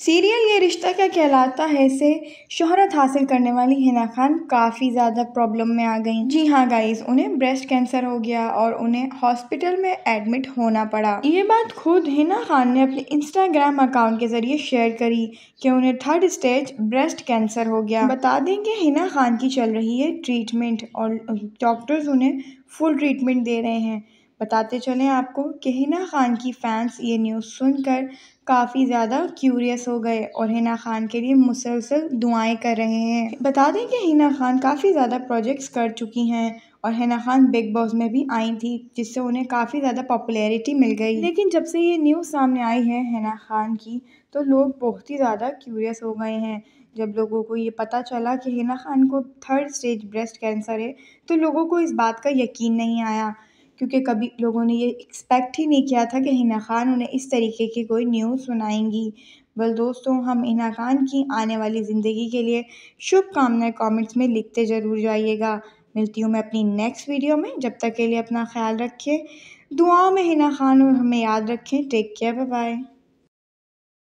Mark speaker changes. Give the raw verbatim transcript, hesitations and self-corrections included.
Speaker 1: Serial ये रिश्ता क्या कहलाता है से शोहरत हासिल करने वाली हिना खान काफ़ी ज़्यादा प्रॉब्लम में आ गई। जी हाँ गाइस, उन्हें ब्रेस्ट कैंसर हो गया और उन्हें हॉस्पिटल में एडमिट होना पड़ा। ये बात खुद हिना खान ने अपने इंस्टाग्राम अकाउंट के जरिए शेयर करी कि उन्हें थर्ड स्टेज ब्रेस्ट कैंसर हो गया। बता दें कि हिना खान की चल रही है ट्रीटमेंट और डॉक्टर्स उन्हें फुल ट्रीटमेंट दे रहे हैं। बताते चलें आपको कि हिना खान की फैंस ये न्यूज़ सुनकर काफ़ी ज़्यादा क्यूरियस हो गए और हिना खान के लिए मुसलसल दुआएं कर रहे हैं। बता दें कि हिना खान काफ़ी ज़्यादा प्रोजेक्ट्स कर चुकी हैं और हिना खान बिग बॉस में भी आई थी, जिससे उन्हें काफ़ी ज़्यादा पॉपुलैरिटी मिल गई। लेकिन जब से ये न्यूज़ सामने आई है हिना खान की, तो लोग बहुत ही ज़्यादा क्यूरियस हो गए हैं। जब लोगों को ये पता चला कि हिना खान को थर्ड स्टेज ब्रेस्ट कैंसर है, तो लोगों को इस बात का यकीन नहीं आया, क्योंकि कभी लोगों ने ये एक्सपेक्ट ही नहीं किया था कि हिना खान उन्हें इस तरीके की कोई न्यूज़ सुनाएंगी। बल दोस्तों, हम हिना खान की आने वाली ज़िंदगी के लिए शुभकामनाएं कमेंट्स में लिखते ज़रूर जाइएगा। मिलती हूँ मैं अपनी नेक्स्ट वीडियो में। जब तक के लिए अपना ख्याल रखें, दुआओं में हिना खान और हमें याद रखें। Take care, bye bye.